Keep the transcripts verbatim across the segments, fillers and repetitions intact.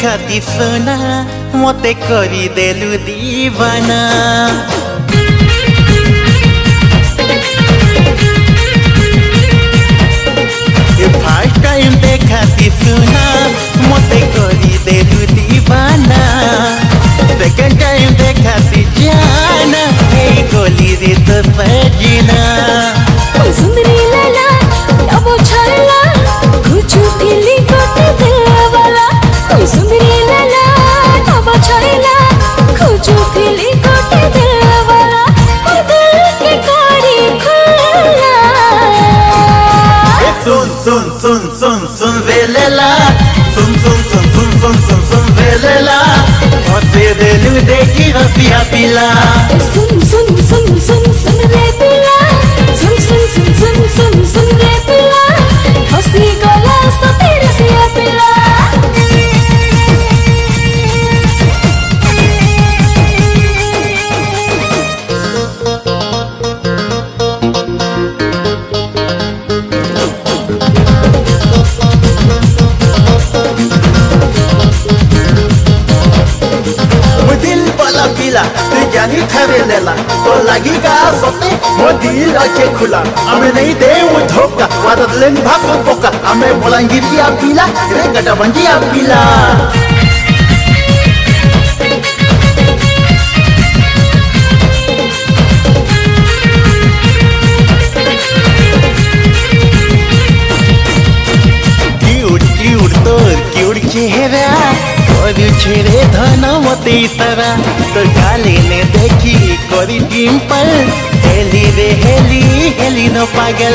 देखाती सोना मते करी देलु दीवाना फर्स्ट टाइम देखाती सोना मते करी देलु दीवाना सेकंड टाइम देखाती जाना हे गोली रे तो सजना सुंदरी लाला अब छाला कुछ दिली कोटे दिल वाला सुंदरी लाला अब छाला कुछ दिली कोटे दिल वाला और दिल के कारी खुला सुन सुन सुन सुन सुन वेलेला सुन सुन सुन सुन सुन सुन सुन वेलेला हंसे देलु देखी हंसिया पिला सुन सुन सुन सुन सुन रे पिला सुन सुन सुन सुन सुन सुन रे पिला हंसी गला सतेरे से पिला तू जानी खरे लेला तो लगी का सोते मो दिल अच्छे खुला हमें नहीं दे वो धोखा वादत लेन भासो पोका हमें बोलांगिरिया पीला रे गटा बंजिया पीला क्यूट क्यूट तोर क्यूट चेहरा छेड़े धन मते तारा तो गाले ने देखी करी डिम्पल हेली रे हेली हेली न पागल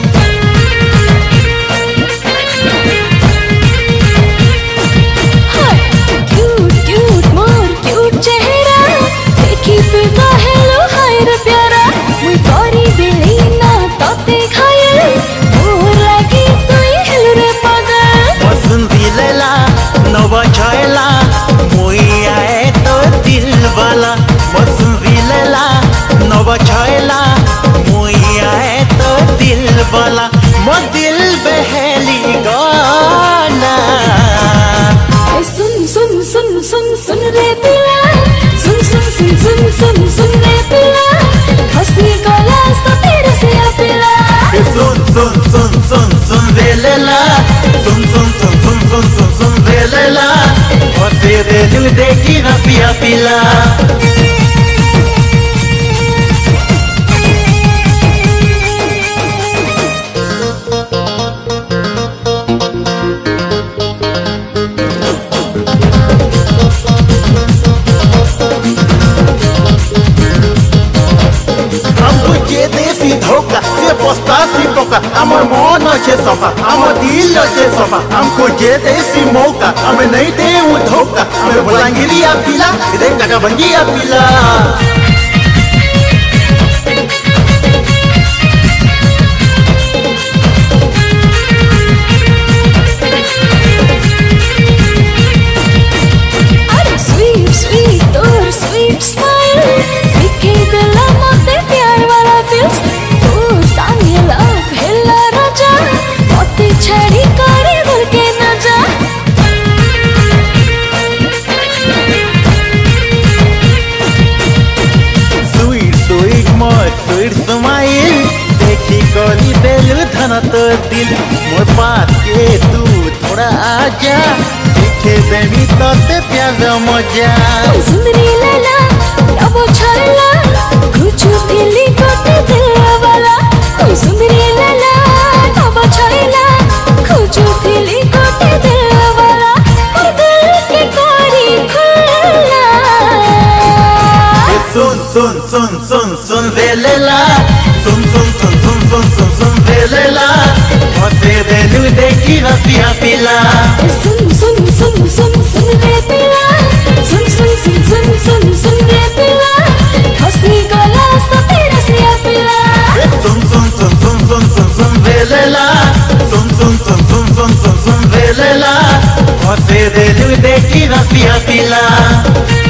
क्यूट क्यूट मोर क्यूट चेहरा देखी फिदा हेलो हाय रे प्यारा मुई करी बेली ना तते खायल मोर लागी तुई हेलो रे पागल पसंदी लेला नवा छायला मुई आए तो दिल वाला पसंदी लेला नवा छायला मुई आए तो दिल वाला मो दिल बहेली गाना सुन सुन सुन सुन सुन रे पिला सुन सुन सुन सुन सुन सुन रे पिला हंसी गला सतेरे से पिला सुन सुन सुन सुन सुन रे लेला सुन सुन सुन सुन सुन सुन सुन रे लेला हंसे देलु देखी हंसिया पिला धोखा से पस्तासी पोका আমার মন আছে সফা আমার দিল আছে সফা हमको जे देसी मौका हमें नहीं दे वो धोखा हमें बोलांगिरिया पिला रे गटा बंजिया पिला अरे स्वीट स्वीट तोर स्वीट स्माइल सीखे दिला मते प्यार वाला फील्स तोर संगे लव हेला राजा मते छड़ी करे दिल के न जा स्वीट स्वीट मोर स्वीट स्माइल देखी करी देलु धन तो दिल मोर पास के तू थोड़ा आजा सीखे देमी तोते प्यार मजा सुंदरी लाला अब छाला कुछ दिली कोटे दिल वाला सुंदरी लाला अब छाला कुछ दिली कोटे दिल वाला और दिल के कारी खुला सुन सुन सुन सुन सुन वेलेला सुन सुन सुन सुन सुन सुन सुन वेलेला हंसे देलु देखी हंसिया पिला सुन सुन सुन सुन सुन रे पिला सुन सुन सुन सुन सुन सुन रे पिला हंसी गला सतेरे से पिला सुन सुन सुन सुन सुन सुन सुन वेलेला सुन सुन सुन सुन सुन सुन सुन वेलेला हंसे देलु देखी हंसिया पिला